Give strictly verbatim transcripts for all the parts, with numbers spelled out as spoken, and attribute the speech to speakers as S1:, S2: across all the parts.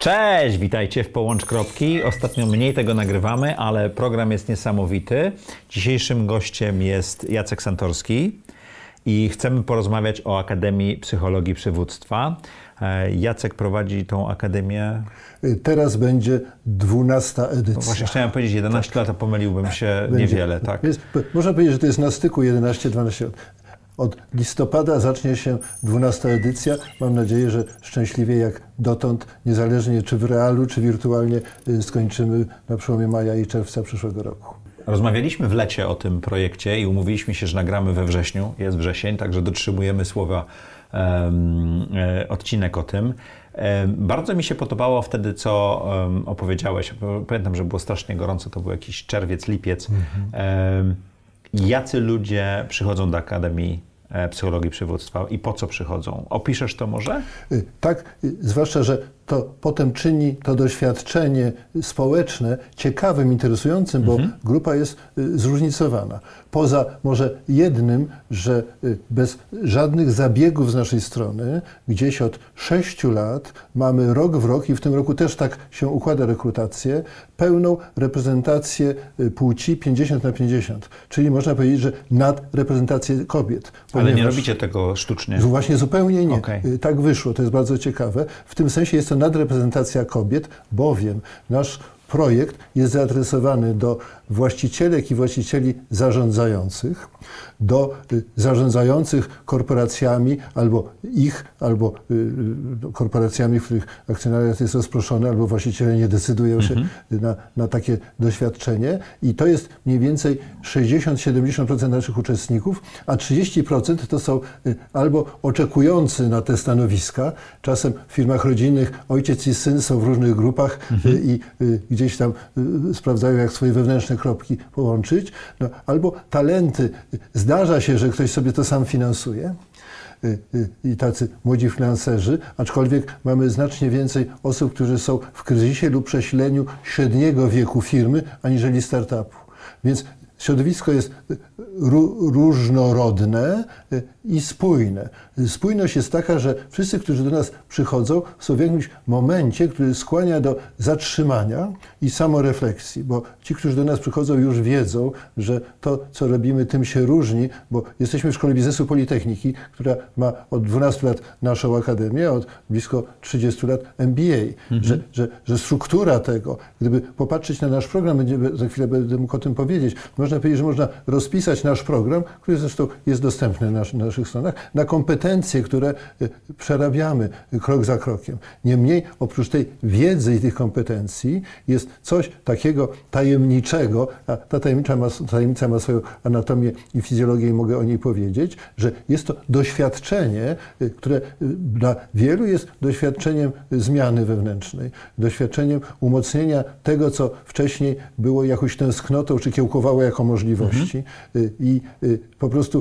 S1: Cześć, witajcie w Połącz Kropki. Ostatnio mniej tego nagrywamy, ale program jest niesamowity. Dzisiejszym gościem jest Jacek Santorski i chcemy porozmawiać o Akademii Psychologii Przywództwa. Jacek prowadzi tą akademię.
S2: Teraz będzie dwunasta edycja.
S1: No właśnie chciałem powiedzieć jedenaście tak. lat, a pomyliłbym się będzie. Niewiele, tak?
S2: Jest, można powiedzieć, że to jest na styku jedenaście dwanaście lat. Od listopada zacznie się dwunasta edycja. Mam nadzieję, że szczęśliwie jak dotąd, niezależnie czy w realu, czy wirtualnie, skończymy na przełomie maja i czerwca przyszłego roku.
S1: Rozmawialiśmy w lecie o tym projekcie i umówiliśmy się, że nagramy we wrześniu. Jest wrzesień, także dotrzymujemy słowa um, odcinek o tym. Bardzo mi się podobało wtedy, co um, opowiedziałeś. Pamiętam, że było strasznie gorąco, to był jakiś czerwiec, lipiec. Mhm. Um, Jacy ludzie przychodzą do Akademii Psychologii Przywództwa i po co przychodzą? Opiszesz to może?
S2: Tak, zwłaszcza, że to potem czyni to doświadczenie społeczne ciekawym, interesującym, bo mhm. grupa jest zróżnicowana. Poza może jednym, że bez żadnych zabiegów z naszej strony, gdzieś od sześciu lat mamy rok w rok i w tym roku też tak się układa rekrutację, pełną reprezentację płci pięćdziesiąt na pięćdziesiąt. Czyli można powiedzieć, że nadreprezentację kobiet.
S1: Ale nie robicie tego sztucznie?
S2: Właśnie zupełnie nie.
S1: Okay.
S2: Tak wyszło, to jest bardzo ciekawe. W tym sensie jest to nadreprezentacja kobiet, bowiem nasz projekt jest zaadresowany do właścicielek i właścicieli zarządzających, do zarządzających korporacjami albo ich, albo korporacjami, w których akcjonariat jest rozproszony, albo właściciele nie decydują się mhm. na, na takie doświadczenie. I to jest mniej więcej sześćdziesiąt do siedemdziesięciu procent naszych uczestników, a trzydzieści procent to są albo oczekujący na te stanowiska, czasem w firmach rodzinnych ojciec i syn są w różnych grupach mhm. i gdzieś tam sprawdzają, jak swoje wewnętrzne kropki połączyć, no, albo talenty. Zdarza się, że ktoś sobie to sam finansuje i tacy młodzi freelancerzy, aczkolwiek mamy znacznie więcej osób, którzy są w kryzysie lub przesileniu średniego wieku firmy, aniżeli startupu. Więc środowisko jest różnorodne i spójne. Spójność jest taka, że wszyscy, którzy do nas przychodzą, są w jakimś momencie, który skłania do zatrzymania i samorefleksji, bo ci, którzy do nas przychodzą, już wiedzą, że to, co robimy, tym się różni, bo jesteśmy w Szkole Biznesu Politechniki, która ma od dwunastu lat naszą akademię, a od blisko trzydziestu lat M B A. Mhm. Że, że, że struktura tego, gdyby popatrzeć na nasz program, będziemy, za chwilę będę mógł o tym powiedzieć, można powiedzieć, że można rozpisać nasz program, który zresztą jest dostępny na, na naszych stronach, na kompetencje, które przerabiamy krok za krokiem. Niemniej, oprócz tej wiedzy i tych kompetencji jest coś takiego tajemniczego, a ta tajemnica ma, tajemnica ma swoją anatomię i fizjologię i mogę o niej powiedzieć, że jest to doświadczenie, które dla wielu jest doświadczeniem zmiany wewnętrznej, doświadczeniem umocnienia tego, co wcześniej było jakąś tęsknotą, czy kiełkowało jako możliwości. Mhm. I po prostu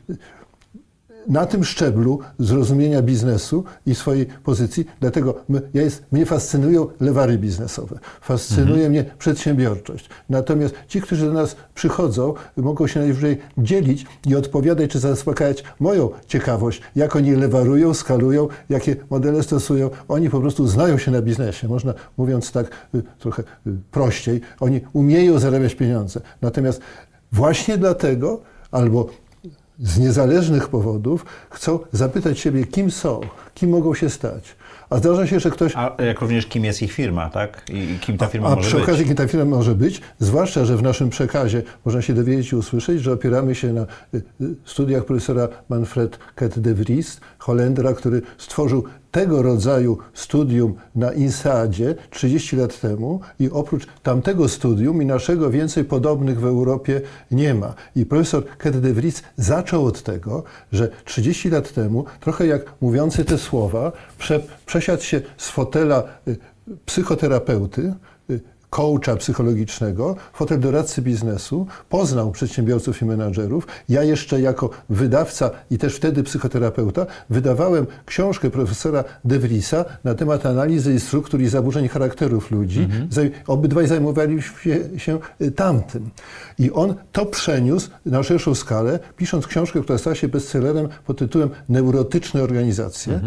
S2: na tym szczeblu zrozumienia biznesu i swojej pozycji, dlatego my, ja jest, mnie fascynują lewary biznesowe, fascynuje mhm. mnie przedsiębiorczość. Natomiast ci, którzy do nas przychodzą, mogą się najwyżej dzielić i odpowiadać, czy zaspokajać moją ciekawość, jak oni lewarują, skalują, jakie modele stosują. Oni po prostu znają się na biznesie, można mówiąc tak y, trochę y, prościej, oni umieją zarabiać pieniądze. Natomiast właśnie dlatego, albo z niezależnych powodów chcą zapytać siebie, kim są, kim mogą się stać. A zdarza się, że ktoś...
S1: A jak również kim jest ich firma, tak? I kim ta firma
S2: a, a
S1: może być.
S2: A przy okazji, kim ta firma może być, zwłaszcza, że w naszym przekazie można się dowiedzieć i usłyszeć, że opieramy się na studiach profesora Manfred Ket de Vries, Holendra, który stworzył tego rodzaju studium na INSEADzie trzydzieści lat temu i oprócz tamtego studium i naszego więcej podobnych w Europie nie ma. I profesor Ket de Vries zaczął od tego, że trzydzieści lat temu, trochę jak mówiący te słowa, prze, przesiadł się z fotela y, psychoterapeuty, y, coacha psychologicznego, fotel doradcy biznesu, poznał przedsiębiorców i menadżerów. Ja jeszcze jako wydawca i też wtedy psychoterapeuta wydawałem książkę profesora de Vriesa na temat analizy struktur i zaburzeń charakterów ludzi. Mhm. Obydwaj zajmowaliśmy się tamtym. I on to przeniósł na szerszą skalę, pisząc książkę, która stała się bestsellerem pod tytułem Neurotyczne organizacje. Mhm.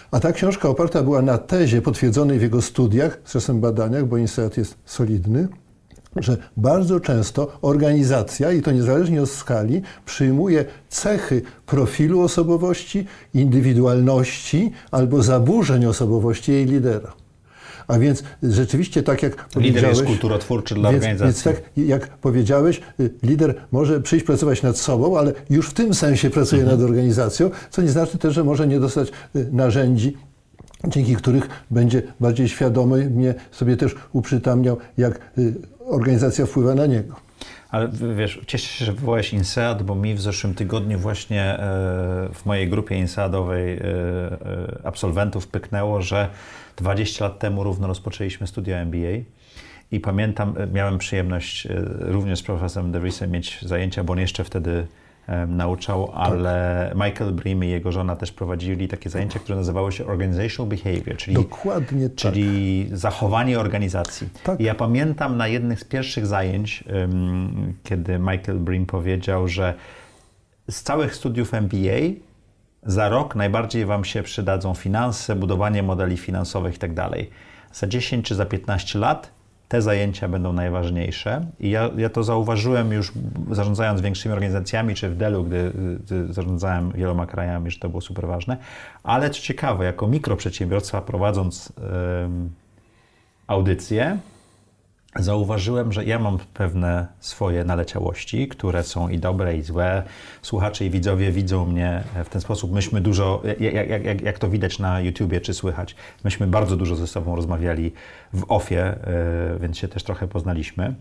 S2: A ta książka oparta była na tezie potwierdzonej w jego studiach, z czasem badaniach, bo INSEAD jest solidny, że bardzo często organizacja, i to niezależnie od skali, przyjmuje cechy profilu osobowości, indywidualności albo zaburzeń osobowości jej lidera. A więc rzeczywiście tak jak powiedziałeś...
S1: Lider jest kulturotwórczy dla
S2: więc,
S1: organizacji.
S2: Więc tak jak powiedziałeś, lider może przyjść pracować nad sobą, ale już w tym sensie pracuje mhm. nad organizacją, co nie znaczy też, że może nie dostać narzędzi, dzięki których będzie bardziej świadomy, mnie sobie też uprzytamniał, jak organizacja wpływa na niego.
S1: Ale wiesz, cieszę się, że wywołałeś INSEAD, bo mi w zeszłym tygodniu właśnie w mojej grupie INSEADowej absolwentów pyknęło, że dwadzieścia lat temu równo rozpoczęliśmy studia M B A i pamiętam, miałem przyjemność również z profesorem DeVriesem mieć zajęcia, bo on jeszcze wtedy nauczał, ale Michael Bream i jego żona też prowadzili takie zajęcia, które nazywały się Organizational Behavior, czyli,
S2: Dokładnie tak.
S1: czyli zachowanie organizacji.
S2: Tak.
S1: I ja pamiętam na jednych z pierwszych zajęć, um, kiedy Michael Bream powiedział, że z całych studiów M B A za rok najbardziej wam się przydadzą finanse, budowanie modeli finansowych i tak dalej. Za dziesięć czy za piętnaście lat te zajęcia będą najważniejsze i ja, ja to zauważyłem już zarządzając większymi organizacjami, czy w Dellu, gdy, gdy zarządzałem wieloma krajami, że to było super ważne, ale co ciekawe, jako mikroprzedsiębiorca prowadząc um, audycję, zauważyłem, że ja mam pewne swoje naleciałości, które są i dobre, i złe. Słuchacze i widzowie widzą mnie w ten sposób. Myśmy dużo, jak, jak, jak to widać na YouTubie, czy słychać, myśmy bardzo dużo ze sobą rozmawiali w offie, więc się też trochę poznaliśmy.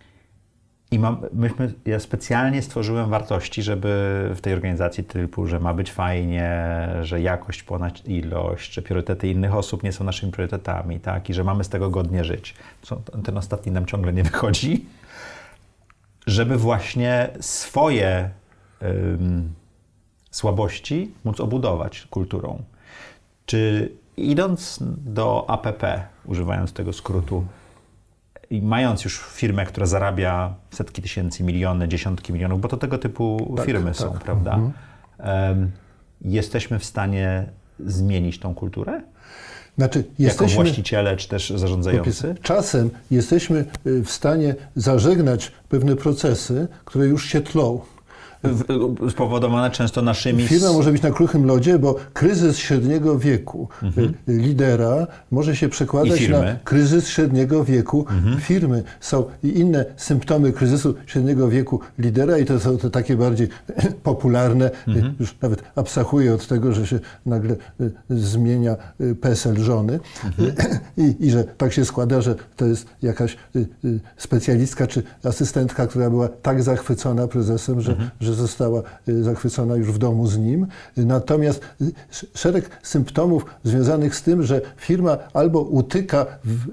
S1: I mam, myśmy, ja specjalnie stworzyłem wartości, żeby w tej organizacji typu, że ma być fajnie, że jakość ponad ilość, że priorytety innych osób nie są naszymi priorytetami, tak? I że mamy z tego godnie żyć. Co, ten ostatni nam ciągle nie wychodzi. Żeby właśnie swoje ym, słabości móc obudować kulturą. Czy idąc do A P P, używając tego skrótu, i mając już firmę, która zarabia setki tysięcy, miliony, dziesiątki milionów, bo to tego typu tak, firmy tak. są, prawda? Mhm. Um, jesteśmy w stanie zmienić tą kulturę?
S2: Znaczy, jesteśmy,
S1: jako właściciele, czy też zarządzający?
S2: Czasem jesteśmy w stanie zażegnać pewne procesy, które już się tlą.
S1: Spowodowane często naszymi...
S2: Firma może być na kruchym lodzie, bo kryzys średniego wieku mhm. lidera może się przekładać na kryzys średniego wieku mhm. firmy. Są i inne symptomy kryzysu średniego wieku lidera i to są to takie bardziej popularne. Mhm. Już nawet abstrahuję od tego, że się nagle zmienia P E S L żony mhm. I, i że tak się składa, że to jest jakaś specjalistka czy asystentka, która była tak zachwycona prezesem, że, mhm. że została zachwycona już w domu z nim. Natomiast szereg symptomów związanych z tym, że firma albo utyka w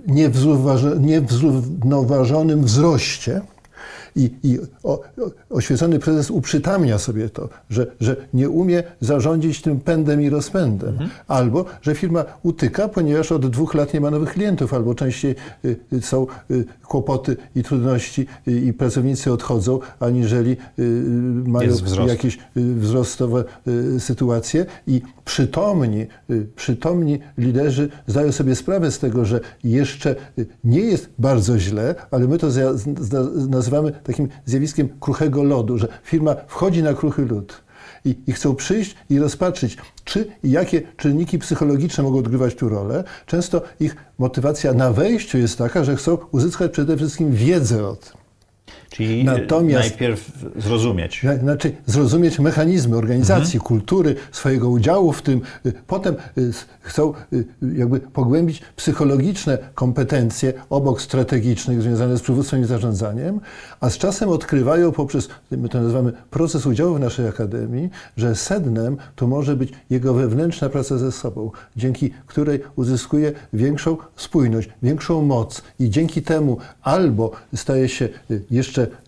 S2: niezrównoważonym wzroście, I, i o, o, oświecony prezes uprzytamnia sobie to, że, że nie umie zarządzić tym pędem i rozpędem. Mhm. Albo, że firma utyka, ponieważ od dwóch lat nie ma nowych klientów, albo częściej y, y, są y, kłopoty i trudności y, i pracownicy odchodzą, aniżeli y, mają jakieś y, wzrostowe y, sytuacje. I przytomni, y, przytomni liderzy zdają sobie sprawę z tego, że jeszcze y, nie jest bardzo źle, ale my to za, za, nazywamy takim zjawiskiem kruchego lodu, że firma wchodzi na kruchy lód i, i chcą przyjść i rozpatrzyć, czy i jakie czynniki psychologiczne mogą odgrywać tu rolę. Często ich motywacja na wejściu jest taka, że chcą uzyskać przede wszystkim wiedzę o tym.
S1: Czyli Natomiast, najpierw zrozumieć.
S2: Znaczy zrozumieć mechanizmy organizacji, mhm. kultury, swojego udziału w tym. Potem chcą jakby pogłębić psychologiczne kompetencje obok strategicznych związane z przywództwem i zarządzaniem, a z czasem odkrywają poprzez, my to nazywamy proces udziału w naszej akademii, że sednem to może być jego wewnętrzna praca ze sobą, dzięki której uzyskuje większą spójność, większą moc i dzięki temu albo staje się jeszcze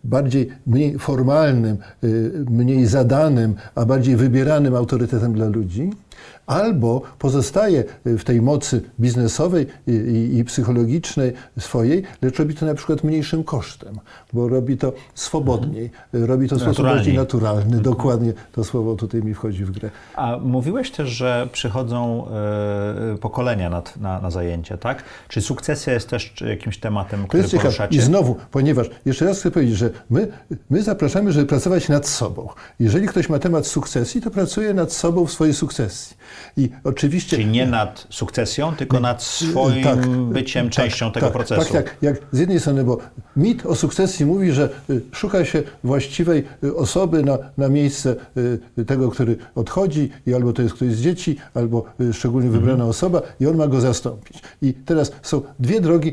S2: bardziej, mniej formalnym, mniej zadanym, a bardziej wybieranym autorytetem dla ludzi, albo pozostaje w tej mocy biznesowej i, i, i psychologicznej swojej, lecz robi to na przykład mniejszym kosztem, bo robi to swobodniej, mhm. robi to w sposób bardziej naturalny. Mhm. Dokładnie to słowo tutaj mi wchodzi w grę.
S1: A mówiłeś też, że przychodzą y, pokolenia na, na, na zajęcia, tak? Czy sukcesja jest też jakimś tematem, który
S2: to jest
S1: poruszacie?
S2: Ciekawe. I znowu, ponieważ jeszcze raz chcę powiedzieć, że my, my zapraszamy, żeby pracować nad sobą. Jeżeli ktoś ma temat sukcesji, to pracuje nad sobą w swojej sukcesji. I oczywiście...
S1: Czyli nie nad sukcesją, tylko nad swoim tak, byciem częścią
S2: tak,
S1: tego
S2: tak,
S1: procesu.
S2: Tak, jak, jak z jednej strony, bo mit o sukcesji mówi, że szuka się właściwej osoby na, na miejsce tego, który odchodzi, i albo to jest ktoś z dzieci, albo szczególnie wybrana mhm. osoba, i on ma go zastąpić. I teraz są dwie drogi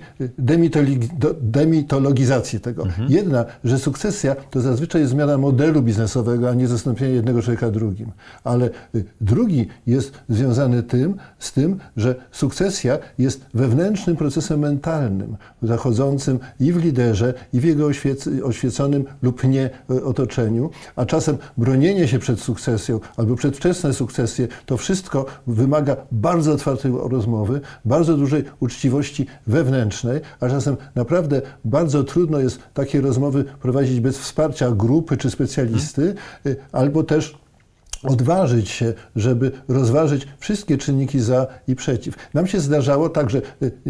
S2: demitologizacji tego. Mhm. Jedna, że sukcesja to zazwyczaj jest zmiana modelu biznesowego, a nie zastąpienie jednego człowieka drugim. Ale drugi jest związany tym, z tym, że sukcesja jest wewnętrznym procesem mentalnym, zachodzącym i w liderze, i w jego oświec- oświeconym lub nie otoczeniu, a czasem bronienie się przed sukcesją albo przedwczesne sukcesje, to wszystko wymaga bardzo otwartej rozmowy, bardzo dużej uczciwości wewnętrznej, a czasem naprawdę bardzo trudno jest takie rozmowy prowadzić bez wsparcia grupy czy specjalisty, hmm. albo też odważyć się, żeby rozważyć wszystkie czynniki za i przeciw. Nam się zdarzało tak, że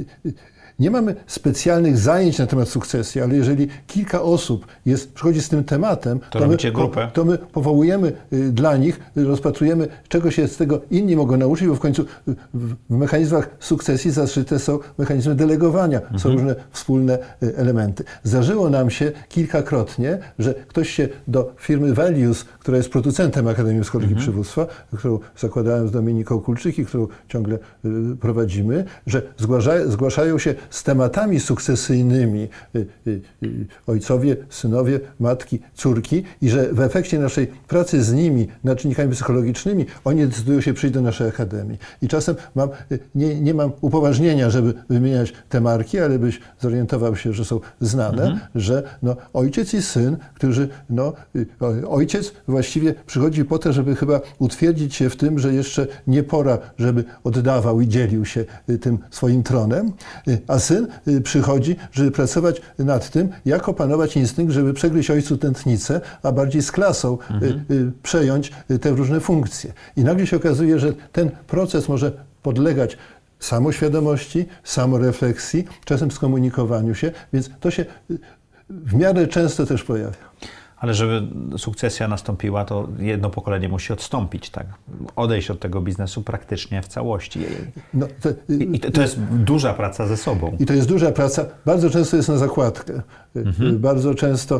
S2: nie mamy specjalnych zajęć na temat sukcesji, ale jeżeli kilka osób jest, przychodzi z tym tematem,
S1: to,
S2: to, my,
S1: grupę.
S2: to my powołujemy dla nich, rozpatrujemy, czego się z tego inni mogą nauczyć, bo w końcu w mechanizmach sukcesji zaszyte są mechanizmy delegowania, mhm. są różne wspólne elementy. Zdarzyło nam się kilkakrotnie, że ktoś się do firmy Values, która jest producentem Akademii Psychologii mhm. Przywództwa, którą zakładałem z Dominiką Kulczyk i którą ciągle prowadzimy, że zgłasza, zgłaszają się z tematami sukcesyjnymi y, y, y, ojcowie, synowie, matki, córki i że w efekcie naszej pracy z nimi nad czynnikami psychologicznymi oni decydują się przyjść do naszej akademii. I czasem mam, nie, nie mam upoważnienia, żeby wymieniać te marki, ale byś zorientował się, że są znane, mhm. że no, ojciec i syn, którzy, no, ojciec właściwie przychodzi po to, żeby chyba utwierdzić się w tym, że jeszcze nie pora, żeby oddawał i dzielił się tym swoim tronem, a syn przychodzi, żeby pracować nad tym, jak opanować instynkt, żeby przegryźć ojcu tętnicę, a bardziej z klasą mhm. przejąć te różne funkcje. I nagle się okazuje, że ten proces może podlegać samoświadomości, samorefleksji, czasem skomunikowaniu się, więc to się w miarę często też pojawia.
S1: Ale żeby sukcesja nastąpiła, to jedno pokolenie musi odstąpić, tak? Odejść od tego biznesu praktycznie w całości. No, to, I to, to jest duża praca ze sobą.
S2: I to jest duża praca. Bardzo często jest na zakładkę. Mhm. Bardzo często...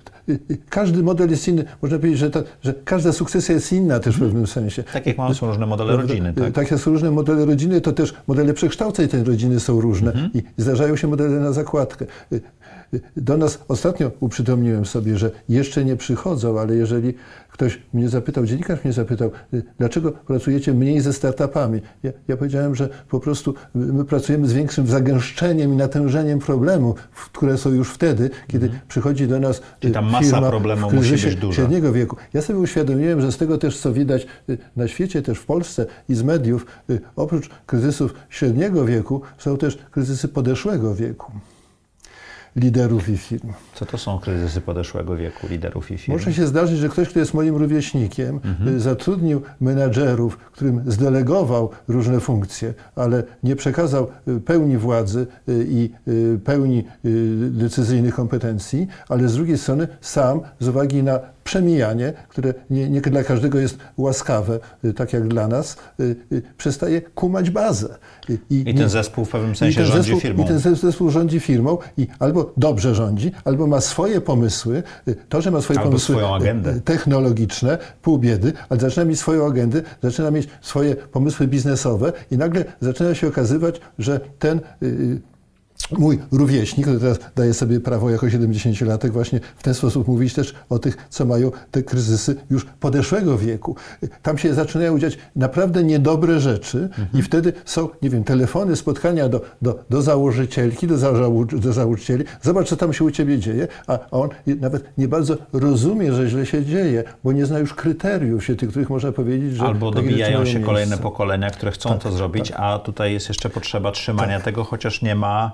S2: Każdy model jest inny. Można powiedzieć, że, ta, że każda sukcesja jest inna też w pewnym sensie.
S1: Tak jak mamy, są różne modele rodziny. Tak?
S2: tak jak są różne modele rodziny, to też modele przekształceń tej rodziny są różne. Mhm. I zdarzają się modele na zakładkę. Do nas ostatnio uprzytomniłem sobie, że jeszcze nie przychodzą, ale jeżeli ktoś mnie zapytał, dziennikarz mnie zapytał, dlaczego pracujecie mniej ze startupami? Ja, ja powiedziałem, że po prostu my pracujemy z większym zagęszczeniem i natężeniem problemów, które są już wtedy, kiedy mm. przychodzi do nas
S1: Czyli ta masa
S2: firma
S1: problemów
S2: w
S1: musi być duża.
S2: Średniego wieku. Ja sobie uświadomiłem, że z tego też, co widać na świecie, też w Polsce i z mediów, oprócz kryzysów średniego wieku, są też kryzysy podeszłego wieku liderów i firm.
S1: Co to są kryzysy podeszłego wieku liderów i firm?
S2: Może się zdarzyć, że ktoś, kto jest moim rówieśnikiem, mhm. zatrudnił menadżerów, którym zdelegował różne funkcje, ale nie przekazał pełni władzy i pełni decyzyjnych kompetencji, ale z drugiej strony sam z uwagi na przemijanie, które nie, nie dla każdego jest łaskawe, tak jak dla nas, przestaje kumać bazę.
S1: I, I ten zespół w pewnym sensie rządzi
S2: zespół,
S1: firmą.
S2: I ten zespół rządzi firmą i albo dobrze rządzi, albo ma swoje pomysły. To, że ma swoje
S1: albo
S2: pomysły
S1: swoją agendę
S2: technologiczne, pół biedy, ale zaczyna mieć swoją agendę, zaczyna mieć swoje pomysły biznesowe i nagle zaczyna się okazywać, że ten mój rówieśnik, który teraz daje sobie prawo jako siedemdziesięciolatek właśnie w ten sposób mówić też o tych, co mają te kryzysy już podeszłego wieku. Tam się zaczynają dziać naprawdę niedobre rzeczy mhm. i wtedy są, nie wiem, telefony, spotkania do, do, do założycielki, do, założy, do założycieli. Zobacz, co tam się u ciebie dzieje, a on nawet nie bardzo rozumie, że źle się dzieje, bo nie zna już kryteriów, się tych, których można powiedzieć, że...
S1: Albo dobijają się kolejne
S2: miejsce.
S1: pokolenia, które chcą
S2: tak,
S1: to zrobić, tak. a tutaj jest jeszcze potrzeba trzymania tak. tego, chociaż nie ma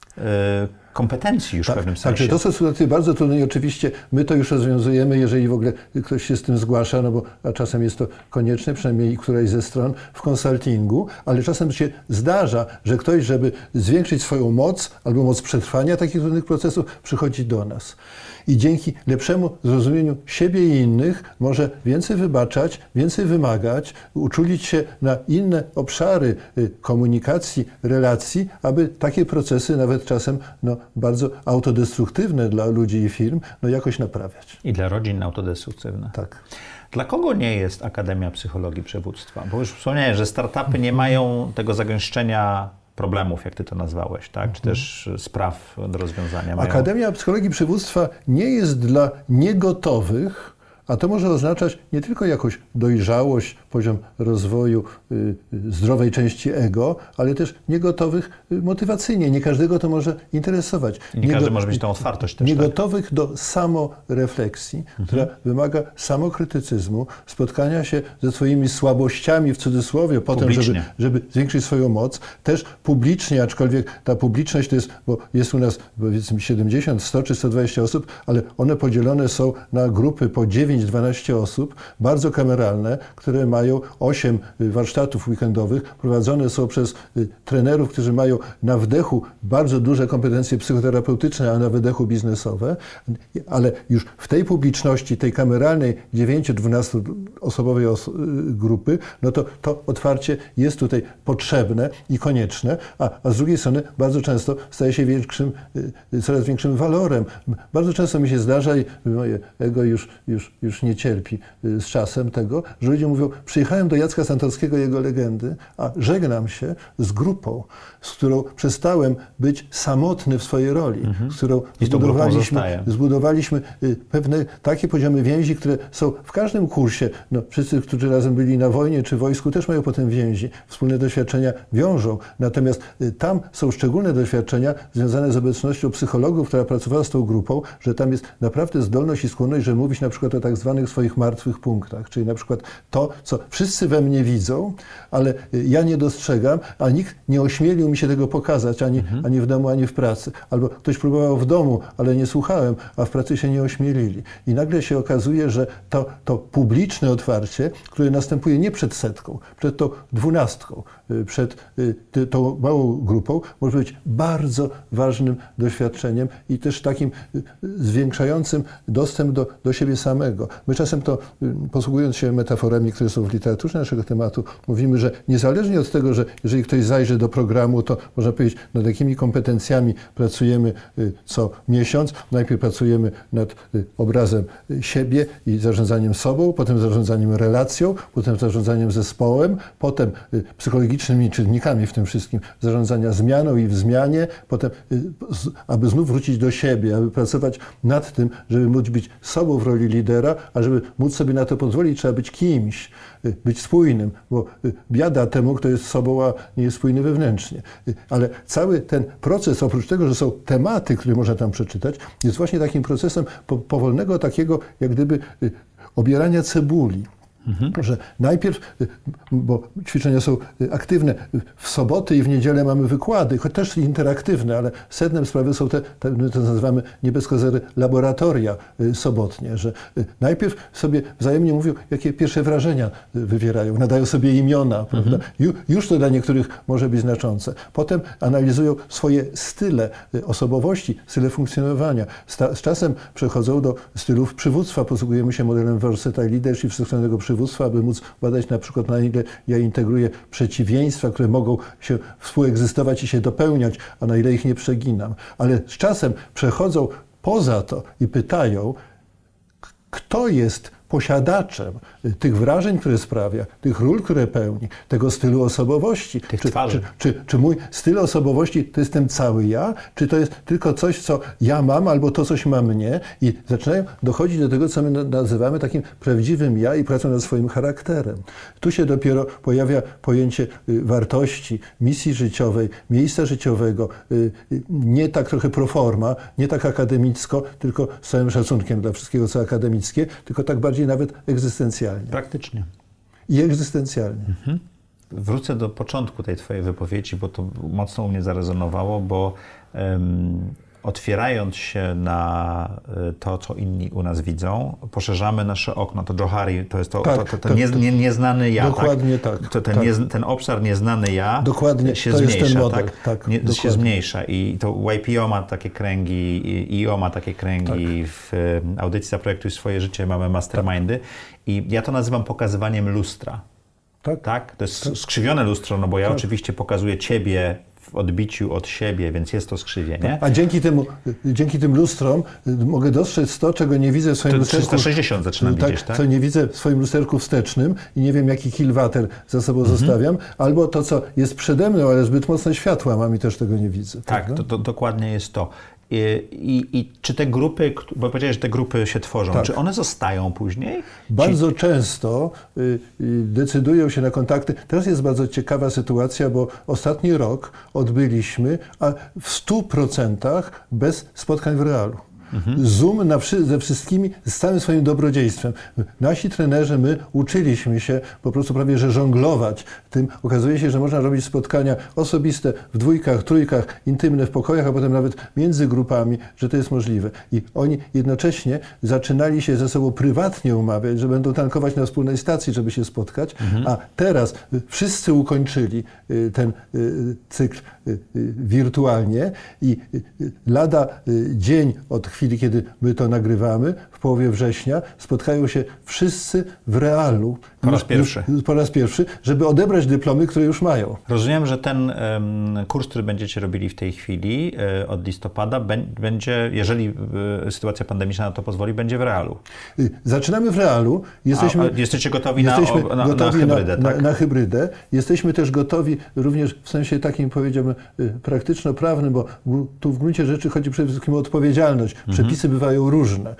S1: kompetencji już
S2: tak,
S1: w pewnym sensie.
S2: Także to są sytuacje bardzo trudne i oczywiście my to już rozwiązujemy, jeżeli w ogóle ktoś się z tym zgłasza, no bo a czasem jest to konieczne, przynajmniej któraś ze stron w konsultingu, ale czasem się zdarza, że ktoś, żeby zwiększyć swoją moc albo moc przetrwania takich trudnych procesów, przychodzi do nas. I dzięki lepszemu zrozumieniu siebie i innych może więcej wybaczać, więcej wymagać, uczulić się na inne obszary komunikacji, relacji, aby takie procesy, nawet czasem no, bardzo autodestruktywne dla ludzi i firm, no, jakoś naprawiać.
S1: I dla rodzin autodestruktywne.
S2: Tak. Dla
S1: kogo nie jest Akademia Psychologii Przywództwa? Bo już wspomniałem, że startupy nie mają tego zagęszczenia problemów, jak ty to nazwałeś, tak? Czy też spraw do rozwiązania. Mają...
S2: Akademia Psychologii Przywództwa nie jest dla niegotowych, a to może oznaczać nie tylko jakąś dojrzałość, poziom rozwoju y, zdrowej części ego, ale też niegotowych y, motywacyjnie. Nie każdego to może interesować.
S1: I nie Niego, każdy może mieć tą otwartość też.
S2: Niegotowych
S1: tak?
S2: do samorefleksji, mhm. która wymaga samokrytycyzmu, spotkania się ze swoimi słabościami, w cudzysłowie, potem, żeby, żeby zwiększyć swoją moc. Też publicznie, aczkolwiek ta publiczność to jest, bo jest u nas powiedzmy siedemdziesiąt, sto czy sto dwadzieścia osób, ale one podzielone są na grupy po dziewięć dwanaście osób, bardzo kameralne, które mają osiem warsztatów weekendowych, prowadzone są przez trenerów, którzy mają na wdechu bardzo duże kompetencje psychoterapeutyczne, a na wydechu biznesowe, ale już w tej publiczności, tej kameralnej dziewięć dwanaście osobowej os grupy, no to to otwarcie jest tutaj potrzebne i konieczne, a, a z drugiej strony bardzo często staje się większym, coraz większym walorem. Bardzo często mi się zdarza i moje ego już, już już nie cierpi z czasem tego, że ludzie mówią, przyjechałem do Jacka Santorskiego, jego legendy, a żegnam się z grupą, z którą przestałem być samotny w swojej roli, mm-hmm. z którą zbudowaliśmy, zbudowaliśmy pewne takie poziomy więzi, które są w każdym kursie. No, wszyscy, którzy razem byli na wojnie czy wojsku, też mają potem więzi. Wspólne doświadczenia wiążą. Natomiast tam są szczególne doświadczenia związane z obecnością psychologów, która pracowała z tą grupą, że tam jest naprawdę zdolność i skłonność, żeby mówić na przykład o tak zwanych swoich martwych punktach, czyli na przykład to, co wszyscy we mnie widzą, ale ja nie dostrzegam, a nikt nie ośmielił mi się tego pokazać, ani, mhm. ani w domu, ani w pracy. Albo ktoś próbował w domu, ale nie słuchałem, a w pracy się nie ośmielili. I nagle się okazuje, że to, to publiczne otwarcie, które następuje nie przed setką, przed tą dwunastką, przed y, tą małą grupą, może być bardzo ważnym doświadczeniem i też takim y, zwiększającym dostęp do, do siebie samego. My czasem to, y, posługując się metaforami, które są w literaturze naszego tematu, mówimy, że niezależnie od tego, że jeżeli ktoś zajrzy do programu, to można powiedzieć, nad jakimi kompetencjami pracujemy y, co miesiąc. Najpierw pracujemy nad y, obrazem y, siebie i zarządzaniem sobą, potem zarządzaniem relacją, potem zarządzaniem zespołem, potem y, psychologicznymi czynnikami w tym wszystkim zarządzania zmianą i w zmianie, potem, aby znów wrócić do siebie, aby pracować nad tym, żeby móc być sobą w roli lidera, a żeby móc sobie na to pozwolić, trzeba być kimś, być spójnym, bo biada temu, kto jest sobą, a nie jest spójny wewnętrznie. Ale cały ten proces, oprócz tego, że są tematy, które można tam przeczytać, jest właśnie takim procesem powolnego takiego, jak gdyby obierania cebuli. Mhm. Że najpierw, bo ćwiczenia są aktywne, w soboty i w niedzielę mamy wykłady, choć też interaktywne, ale sednem sprawy są te, te my to nazywamy nie bez kozery laboratoria sobotnie, że najpierw sobie wzajemnie mówią, jakie pierwsze wrażenia wywierają, nadają sobie imiona, mhm. prawda? Ju, już to dla niektórych może być znaczące. Potem analizują swoje style osobowości, style funkcjonowania. Z czasem przechodzą do stylów przywództwa, posługujemy się modelem versatile leadership, stosunowego przywództwa, aby móc badać na przykład, na ile ja integruję przeciwieństwa, które mogą się współegzystować i się dopełniać, a na ile ich nie przeginam. Ale z czasem przechodzą poza to i pytają, kto jest posiadaczem tych wrażeń, które sprawia, tych ról, które pełni, tego stylu osobowości.
S1: Tych
S2: czy,
S1: twarzy.
S2: Czy, czy, czy mój styl osobowości to jestem cały ja, czy to jest tylko coś, co ja mam, albo to coś ma mnie, i zaczynają dochodzić do tego, co my nazywamy takim prawdziwym ja i pracą nad swoim charakterem. Tu się dopiero pojawia pojęcie wartości, misji życiowej, miejsca życiowego, nie tak trochę pro forma, nie tak akademicko, tylko z całym szacunkiem dla wszystkiego, co akademickie, tylko tak bardziej nawet egzystencjalnie.
S1: Praktycznie.
S2: I egzystencjalnie.
S1: Mhm. Wrócę do początku tej twojej wypowiedzi, bo to mocno u mnie zarezonowało, bo um, otwierając się na to, co inni u nas widzą, poszerzamy nasze okno. To Johari, to jest to,
S2: tak,
S1: to, to, to
S2: tak,
S1: nie, nie, nieznany ja.
S2: Dokładnie tak. tak
S1: to ten,
S2: tak.
S1: Nie, ten obszar nieznany ja
S2: dokładnie,
S1: się
S2: to
S1: zmniejsza.
S2: Jest ten model.
S1: Tak?
S2: Tak,
S1: nie,
S2: dokładnie.
S1: się zmniejsza. I to Y P O ma takie kręgi, I O ma takie kręgi, tak. W audycji Zaprojektuj swoje życie mamy mastermindy. Tak. I ja to nazywam pokazywaniem lustra.
S2: Tak?
S1: tak? To jest
S2: tak.
S1: skrzywione lustro, no bo ja
S2: tak.
S1: oczywiście pokazuję ciebie w odbiciu od siebie, więc jest to skrzywienie.
S2: A dzięki temu, dzięki tym lustrom mogę dostrzec to, czego nie widzę w swoim
S1: to
S2: lusterku.
S1: trzysta sześćdziesiąt zaczynam
S2: tak,
S1: widzieć, tak?
S2: Co nie widzę w swoim lusterku wstecznym i nie wiem, jaki kilwater za sobą mhm. zostawiam, albo to, co jest przede mną, ale zbyt mocno światła mam i też tego nie widzę.
S1: Tak, to, to dokładnie jest to. I, i, I czy te grupy, bo powiedziałeś, że te grupy się tworzą, tak. czy one zostają później?
S2: Bardzo
S1: Ci...
S2: często y, y, decydują się na kontakty. Teraz jest bardzo ciekawa sytuacja, bo ostatni rok odbyliśmy, a w stu procentach bez spotkań w realu. Mhm. Zoom na wszy- ze wszystkimi, z całym swoim dobrodziejstwem. Nasi trenerzy, my uczyliśmy się po prostu prawie, że żonglować tym. Okazuje się, że można robić spotkania osobiste w dwójkach, trójkach, intymne w pokojach, a potem nawet między grupami, że to jest możliwe. I oni jednocześnie zaczynali się ze sobą prywatnie umawiać, że będą tankować na wspólnej stacji, żeby się spotkać, mhm. a teraz wszyscy ukończyli ten cykl wirtualnie i lada dzień od chwili, kiedy my to nagrywamy, w połowie września, spotkają się wszyscy w realu.
S1: Po raz pierwszy.
S2: Po raz pierwszy, żeby odebrać dyplomy, które już mają.
S1: Rozumiem, że ten um, kurs, który będziecie robili w tej chwili, y, od listopada, b- będzie, jeżeli y, sytuacja pandemiczna na to pozwoli, będzie w realu.
S2: Zaczynamy w realu. Jesteśmy,
S1: a, a jesteście gotowi,
S2: jesteśmy
S1: na, na,
S2: gotowi
S1: na hybrydę,
S2: na,
S1: tak?
S2: na, na hybrydę. Jesteśmy też gotowi również w sensie takim, powiedziałbym, praktyczno-prawnym, bo tu w gruncie rzeczy chodzi przede wszystkim o odpowiedzialność. Mhm. Przepisy bywają różne.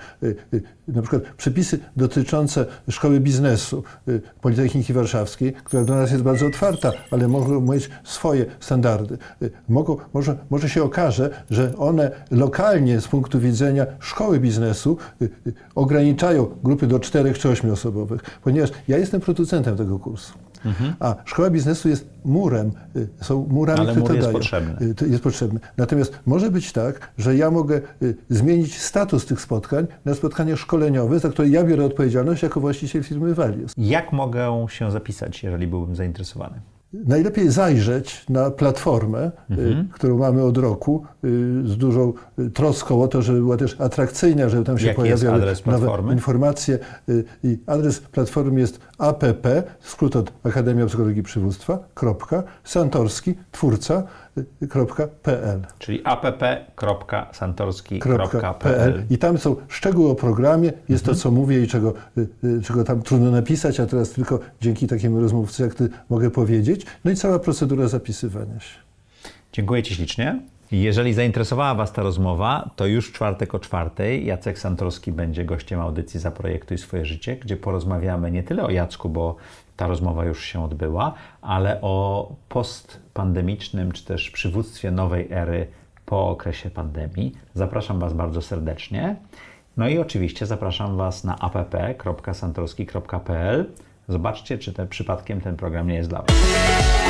S2: Na przykład przepisy dotyczące szkoły biznesu Politechniki Warszawskiej, która do nas jest bardzo otwarta, ale mogą mieć swoje standardy. Mogą, może, może się okaże, że one lokalnie z punktu widzenia szkoły biznesu ograniczają grupy do czterech czy ośmioosobowych, ponieważ ja jestem producentem tego kursu. Mhm. A szkoła biznesu jest murem, są murami,
S1: ale
S2: które
S1: mur
S2: to
S1: jest
S2: dają.
S1: Potrzebny.
S2: Jest potrzebny. Natomiast może być tak, że ja mogę zmienić status tych spotkań na spotkanie szkoleniowe, za które ja biorę odpowiedzialność jako właściciel firmy Valius.
S1: Jak mogę się zapisać, jeżeli byłbym zainteresowany?
S2: Najlepiej zajrzeć na platformę, mhm. y, którą mamy od roku, y, z dużą y, troską o to, żeby była też atrakcyjna, żeby tam się
S1: Jaki
S2: pojawiały
S1: jest
S2: nowe informacje. Y, I adres platformy jest app, skrót od Akademia Psychologii Przywództwa, kropka, santorski, twórca, kropka pe el.
S1: Czyli app kropka santorski kropka pe el.
S2: I tam są szczegóły o programie, jest mhm. to, co mówię i czego, czego tam trudno napisać, a teraz tylko dzięki takiemu rozmówcy jak ty mogę powiedzieć. No i cała procedura zapisywania się.
S1: Dziękuję ci ślicznie. Jeżeli zainteresowała was ta rozmowa, to już w czwartek o czwartej Jacek Santorski będzie gościem audycji Zaprojektuj swoje życie, gdzie porozmawiamy nie tyle o Jacku, bo ta rozmowa już się odbyła, ale o postpandemicznym, czy też przywództwie nowej ery po okresie pandemii. Zapraszam was bardzo serdecznie. No i oczywiście zapraszam was na app kropka santorski kropka pe el. Zobaczcie, czy ten, przypadkiem ten program nie jest dla was.